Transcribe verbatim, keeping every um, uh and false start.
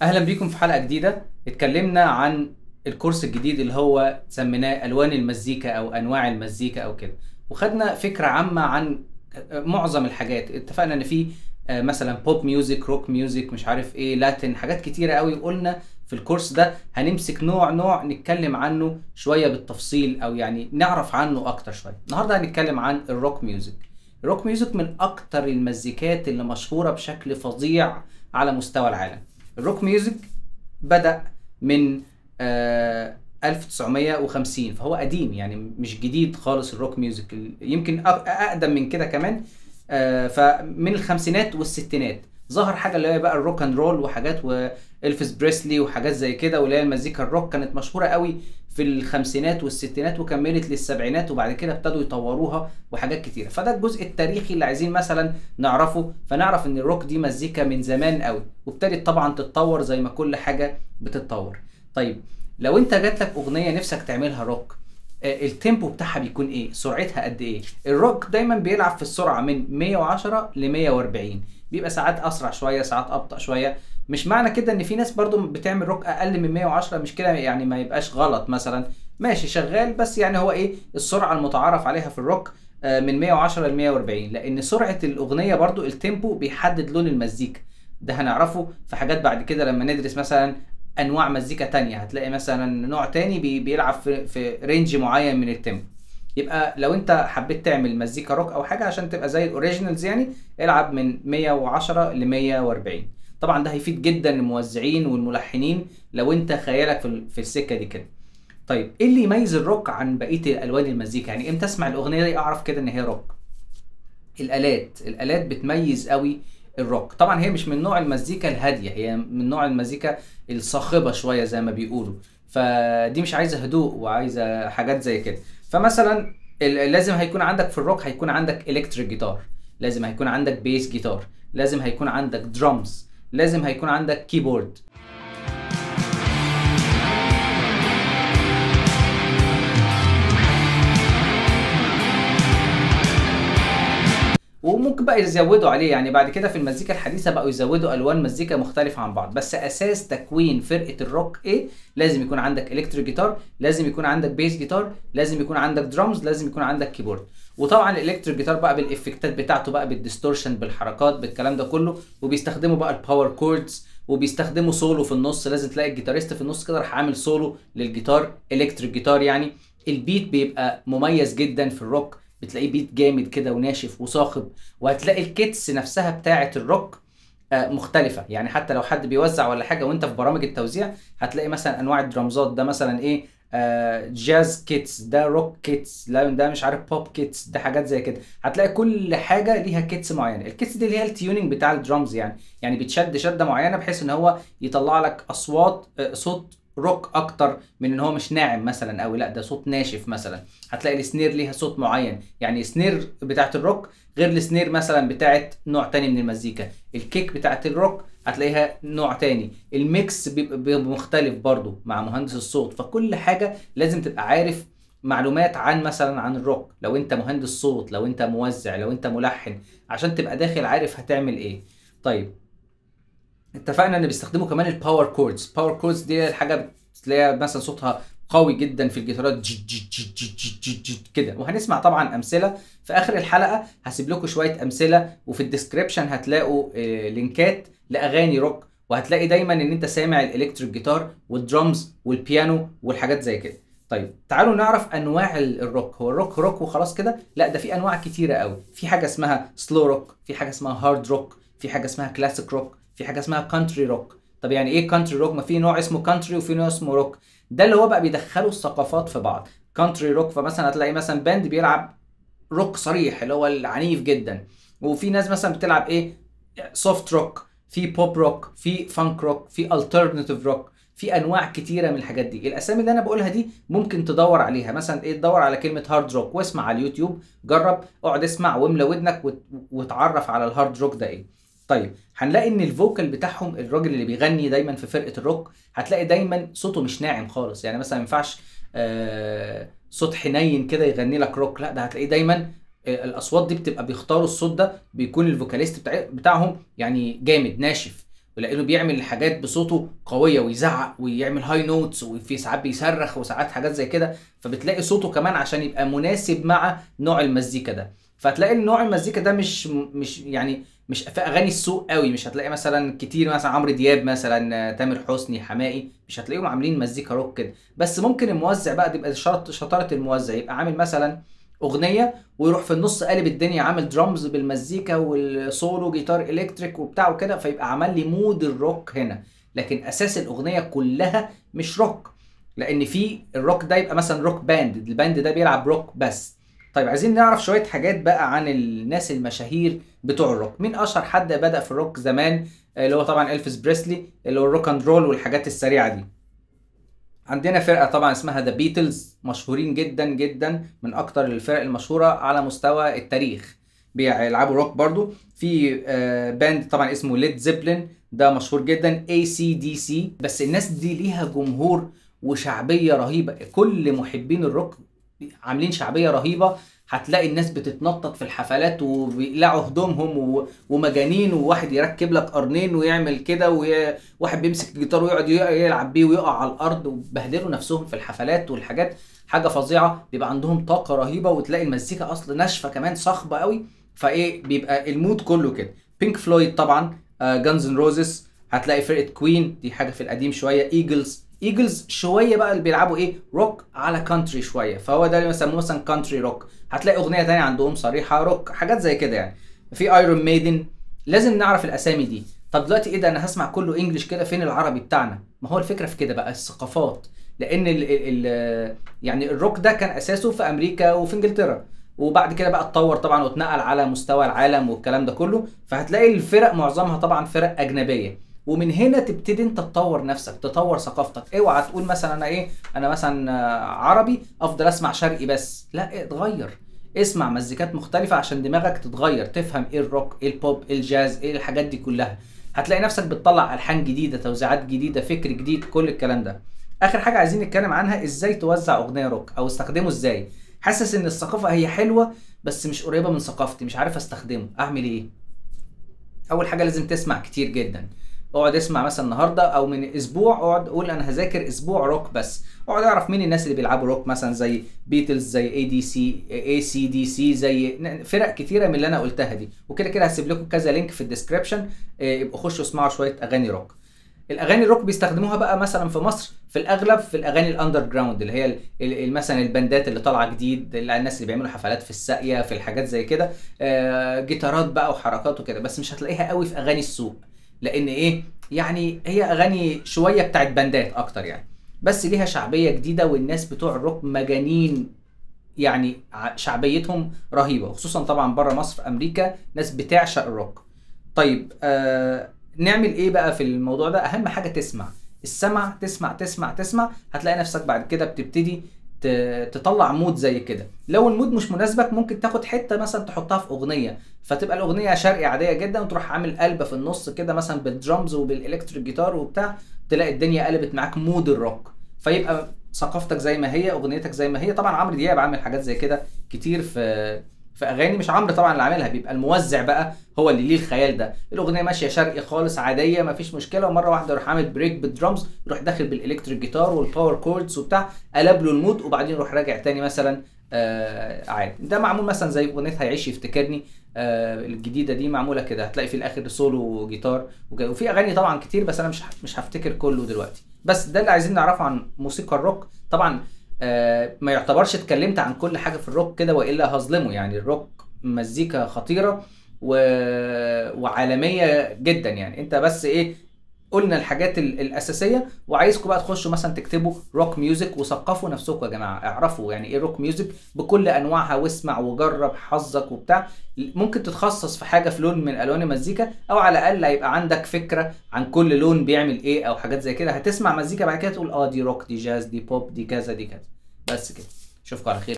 اهلا بيكم في حلقة جديدة. اتكلمنا عن الكورس الجديد اللي هو سميناه الوان المزيكا او انواع المزيكا او كده، وخدنا فكرة عامة عن معظم الحاجات. اتفقنا ان في آه، مثلا بوب ميوزك، روك ميوزك، مش عارف ايه، لاتين، حاجات كتيرة قوي. قلنا في الكورس ده هنمسك نوع نوع نتكلم عنه شوية بالتفصيل، او يعني نعرف عنه اكتر شوية. النهاردة هنتكلم عن الروك ميوزك. الروك ميوزك من اكتر المزيكات اللي مشهورة بشكل فظيع على مستوى العالم. الروك ميوزك بدأ من آه ألف وتسعمية وخمسين، فهو قديم يعني مش جديد خالص. الروك ميوزك يمكن أق- أقدم من كده كمان. آه فمن الخمسينات والستينات ظهر حاجة اللي هي بقى الروك اند رول وحاجات، وإلفيس بريسلي وحاجات زي كده، واللي هي المزيكا الروك كانت مشهورة قوي في الخمسينات والستينات وكملت للسبعينات، وبعد كده ابتدوا يطوروها وحاجات كتيرة. فده الجزء التاريخي اللي عايزين مثلا نعرفه، فنعرف ان الروك دي مزيكا من زمان قوي، وابتدت طبعا تتطور زي ما كل حاجة بتتطور. طيب، لو انت جاتلك اغنية نفسك تعملها روك، آه، التيمبو بتاعها بيكون ايه؟ سرعتها قد ايه؟ الروك دايما بيلعب في السرعة من مية وعشرة ل مية واربعين، بيبقى ساعات اسرع شوية ساعات ابطأ شوية. مش معنى كده ان في ناس برضو بتعمل روك اقل من مية وعشرة، مش كده يعني ما يبقاش غلط مثلا، ماشي شغال، بس يعني هو ايه السرعة المتعارف عليها في الروك؟ آه، من مية وعشرة ل مية واربعين، لان سرعة الاغنية برضو التيمبو بيحدد لون المزيكا. ده هنعرفه في حاجات بعد كده لما ندرس مثلا انواع مزيكا تانية. هتلاقي مثلا نوع تاني بي- بيلعب في في رينج معين من التيمبو. يبقى لو انت حبيت تعمل مزيكا روك او حاجه عشان تبقى زي الاوريجينالز، يعني العب من مية وعشرة ل مية واربعين. طبعا ده هيفيد جدا الموزعين والملحنين لو انت خيالك في ال- في السكه دي كده. طيب، ايه اللي يميز الروك عن بقيه الوان المزيكا؟ يعني امتى اسمع الاغنيه دي اعرف كده ان هي روك؟ الالات الالات بتميز قوي الروك. طبعا هي مش من نوع المزيكا الهاديه، هي من نوع المزيكا الصاخبه شويه زي ما بيقولوا. فدي مش عايزه هدوء وعايزه حاجات زي كده. فمثلا ال- لازم هيكون عندك في الروك، هيكون عندك الكتريك جيتار، لازم هيكون عندك بيس جيتار، لازم هيكون عندك درامز، لازم هيكون عندك كيبورد. وممكن بقى يزودوا عليه، يعني بعد كده في المزيكا الحديثه بقوا يزودوا الوان مزيكا مختلفه عن بعض. بس اساس تكوين فرقه الروك ايه؟ لازم يكون عندك الكتريك جيتار، لازم يكون عندك بيس جيتار، لازم يكون عندك درامز، لازم يكون عندك كيبورد. وطبعا الالكتريك جيتار بقى بالافكتات بتاعته بقى، بالديستورشن، بالحركات، بالكلام ده كله. وبيستخدموا بقى الباور كوردز، وبيستخدموا سولو في النص. لازم تلاقي الجيتاريست في النص كده راح عامل سولو للجيتار، الكتريك جيتار يعني. البيت بيبقى مميز جدا في الروك، بتلاقيه بيت جامد كده وناشف وصاخب. وهتلاقي الكيتس نفسها بتاعه الروك آه، مختلفة. يعني حتى لو حد بيوزع ولا حاجة وانت في برامج التوزيع، هتلاقي مثلا انواع الدرامزات، ده مثلا ايه، آه جاز كيتس، ده روك كيتس، لا ده مش عارف بوب كيتس، ده حاجات زي كده. هتلاقي كل حاجة ليها كيتس معينة. الكيتس دي اللي هي التيوننج بتاع الدرامز، يعني يعني بتشد شدة معينة بحيث ان هو يطلع لك اصوات، آه صوت روك اكتر من ان هو مش ناعم مثلا قوي، لا ده صوت ناشف مثلا. هتلاقي السنير ليها صوت معين، يعني سنير بتاعت الروك غير السنير مثلا بتاعت نوع تاني من المزيكا. الكيك بتاعت الروك هتلاقيها نوع تاني. الميكس بيبقى بيبقى مختلف برضو مع مهندس الصوت. فكل حاجة لازم تبقى عارف معلومات عن مثلا عن الروك، لو انت مهندس صوت، لو انت موزع، لو انت ملحن، عشان تبقى داخل عارف هتعمل ايه. طيب، اتفقنا ان بيستخدموا كمان الباور كوردز. باور كوردز دي الحاجه بتلاقيها مثلا صوتها قوي جدا في الجيتارات، جي جي جي جي جي جي جي كده. وهنسمع طبعا امثله في اخر الحلقه. هسيب لكم شويه امثله، وفي الديسكريبشن هتلاقوا آه، لينكات لاغاني روك. وهتلاقي دايما ان انت سامع الالكتريك جيتار والدرامز والبيانو والحاجات زي كده. طيب، تعالوا نعرف انواع ال- الروك. هو الروك روك وخلاص كده؟ لا، ده في انواع كتيره قوي. في حاجه اسمها سلو روك، في حاجه اسمها هارد روك، في حاجه اسمها كلاسيك روك، في حاجه اسمها كانتري روك. طب يعني ايه كانتري روك؟ ما في نوع اسمه كانتري وفي نوع اسمه روك. ده اللي هو بقى بيدخلوا الثقافات في بعض. كانتري روك، فمثلا هتلاقي مثلا باند بيلعب روك صريح اللي هو العنيف جدا. وفي ناس مثلا بتلعب ايه، سوفت روك، في بوب روك، في فانك روك، في الترناتيف روك. في انواع كتيره من الحاجات دي. الاسامي اللي انا بقولها دي ممكن تدور عليها، مثلا ايه، تدور على كلمه هارد روك واسمع على اليوتيوب، جرب اقعد اسمع واملى ودنك وت- وتعرف على الهارد روك ده ايه. طيب، هنلاقي ان الفوكال بتاعهم، الراجل اللي بيغني دايما في فرقه الروك، هتلاقي دايما صوته مش ناعم خالص. يعني مثلا ما ينفعش آه صوت حنين كده يغني لك روك، لا ده هتلاقيه دايما آه الاصوات دي بتبقى بيختاروا الصوت ده، بيكون الفوكاليست بتاع بتاعهم يعني جامد ناشف. ولانه بيعمل حاجات بصوته قويه ويزعق ويعمل هاي نوتس، وفي ساعات بيصرخ وساعات حاجات زي كده، فبتلاقي صوته كمان عشان يبقى مناسب مع نوع المزيكا ده. فتلاقي نوع المزيكا ده مش مش يعني مش في اغاني السوق قوي، مش هتلاقي مثلا كتير مثلا عمرو دياب مثلا، تامر حسني، حماقي، مش هتلاقيهم عاملين مزيكا روك كده. بس ممكن الموزع بقى تبقى شرط شطاره الموزع، يبقى عامل مثلا اغنيه ويروح في النص قالب الدنيا عامل درامز بالمزيكا والسولو جيتار الكتريك وبتاع وكده، فيبقى عمل لي مود الروك هنا. لكن اساس الاغنيه كلها مش روك، لان في الروك ده يبقى مثلا روك باند، الباند ده بيلعب روك بس. طيب عايزين نعرف شويه حاجات بقى عن الناس المشاهير بتوع الروك. مين اشهر حد بدأ في الروك زمان؟ اللي هو طبعا إلفيس بريسلي، اللي هو الروك اند رول والحاجات السريعه دي. عندنا فرقه طبعا اسمها ذا بيتلز، مشهورين جدا جدا، من اكتر الفرق المشهوره على مستوى التاريخ، بيلعبوا روك برضو. في باند طبعا اسمه ليد زيبلين، ده مشهور جدا. اي سي دي سي، بس الناس دي ليها جمهور وشعبيه رهيبه، كل محبين الروك عاملين شعبيه رهيبه. هتلاقي الناس بتتنطط في الحفلات وبيقلعوا هدومهم ومجانين، وواحد يركب لك قرنين ويعمل كده، وواحد بيمسك الجيتار ويقعد يلعب بيه ويقع على الارض، وبهدلوا نفسهم في الحفلات والحاجات، حاجه فظيعه. بيبقى عندهم طاقه رهيبه، وتلاقي المزيكا اصلا ناشفه كمان صاخبه قوي، فايه بيبقى المود كله كده. بينك فلويد طبعا، جانز اند روزز، هتلاقي فرقه كوين، دي حاجه في القديم شويه. ايجلز ايجلز شويه بقى اللي بيلعبوا ايه روك على كانتري شويه، فهو ده اللي بيسموه مثلا كانتري روك. هتلاقي اغنيه ثانيه عندهم صريحه روك، حاجات زي كده يعني. في ايرون ميدن. لازم نعرف الاسامي دي. طب دلوقتي ايه ده، انا هسمع كله انجلش كده، فين العربي بتاعنا؟ ما هو الفكره في كده بقى، الثقافات. لان ال ال ال يعني الروك ده كان اساسه في امريكا وفي انجلترا، وبعد كده بقى اتطور طبعا واتنقل على مستوى العالم والكلام ده كله، فهتلاقي الفرق معظمها طبعا فرق اجنبيه. ومن هنا تبتدي انت تطور نفسك، تطور ثقافتك. اوعى تقول مثلا انا ايه، انا مثلا عربي افضل اسمع شرقي بس، لا، اتغير، اسمع مزيكات مختلفه عشان دماغك تتغير، تفهم ايه الروك، ايه البوب، ايه الجاز، ايه الحاجات دي كلها. هتلاقي نفسك بتطلع الحان جديده، توزيعات جديده، فكر جديد، كل الكلام ده. اخر حاجه عايزين نتكلم عنها، ازاي توزع اغنيه روك او استخدمه ازاي. حاسس ان الثقافه هي حلوه بس مش قريبه من ثقافتي، مش عارف استخدمه، اعمل ايه؟ اول حاجه لازم تسمع كتير جدا. اقعد اسمع مثلا النهارده او من اسبوع، اقعد قول انا هذاكر اسبوع روك بس، اقعد اعرف مين الناس اللي بيلعبوا روك، مثلا زي بيتلز، زي اي دي سي اي سي دي سي، زي فرق كتيره من اللي انا قلتها دي. وكده كده هسيب لكم كذا لينك في الديسكربشن، يبقوا خشوا اسمعوا شويه اغاني روك. الاغاني الروك بيستخدموها بقى مثلا في مصر في الاغلب في الاغاني الاندر جراوند، اللي هي مثلا البندات اللي طالعه جديد، الناس اللي بيعملوا حفلات في الساقيه، في الحاجات زي كده، جيتارات بقى وحركات وكده. بس مش هتلاقيها قوي في اغاني السوق، لان ايه يعني هي اغاني شويه بتاعت بندات اكتر يعني، بس ليها شعبيه جديده، والناس بتوع الروك مجانين يعني، شعبيتهم رهيبه، خصوصا طبعا بره مصر، في امريكا ناس بتعشق الروك. طيب آه نعمل ايه بقى في الموضوع ده؟ اهم حاجه تسمع، السمع، تسمع تسمع تسمع، هتلاقي نفسك بعد كده بتبتدي تطلع مود زي كده. لو المود مش مناسبك ممكن تاخد حته مثلا تحطها في اغنيه، فتبقى الاغنيه شرقي عاديه جدا، وتروح عامل قلبه في النص كده مثلا بالدرامز وبالالكتريك جيتار وبتاع، تلاقي الدنيا قلبت معاك مود الروك، فيبقى ثقافتك زي ما هي، اغنيتك زي ما هي. طبعا عمرو دياب عامل حاجات زي كده كتير في في اغاني، مش عمرو طبعا اللي عاملها، بيبقى الموزع بقى هو اللي ليه الخيال ده. الاغنيه ماشيه شرقي خالص عاديه مفيش مشكله، ومره واحده يروح عامل بريك بالدرامز، يروح داخل بالالكتريك جيتار والباور كوردز وبتاع، قلب له المود، وبعدين يروح راجع تاني مثلا آه عادي. ده معمول مثلا زي اغنيه هيعيش يفتكرني آه الجديده دي، معموله كده، هتلاقي في الاخر سولو جيتار وكده. وفي اغاني طبعا كتير بس انا مش مش هفتكر كله دلوقتي. بس ده اللي عايزين نعرفه عن موسيقى الروك. طبعا آه ما يعتبرش اتكلمت عن كل حاجه في الروك كده، والا هظلمه يعني. الروك مزيكا خطيره و... وعالميه جدا يعني. انت بس ايه، قلنا الحاجات الاساسيه، وعايزكم بقى تخشوا مثلا تكتبوا روك ميوزك وثقفوا نفسكم يا جماعه، اعرفوا يعني ايه روك ميوزك بكل انواعها، واسمع وجرب حظك وبتاع. ممكن تتخصص في حاجه في لون من الوان المزيكا، او على الاقل هيبقى عندك فكره عن كل لون بيعمل ايه او حاجات زي كده. هتسمع مزيكا بعد كده تقول اه دي روك، دي جاز، دي بوب، دي كذا، دي كذا. بس كده، اشوفكم على خير.